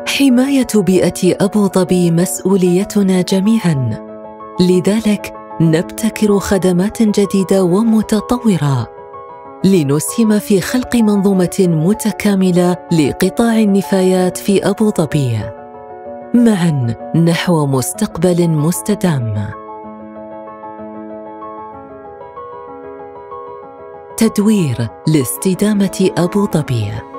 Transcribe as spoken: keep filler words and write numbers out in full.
حماية بيئة أبو ظبي مسؤوليتنا جميعاً، لذلك نبتكر خدمات جديدة ومتطورة لنسهم في خلق منظومة متكاملة لقطاع النفايات في أبو ظبي، معاً نحو مستقبل مستدام. تدوير لاستدامة أبو ظبي.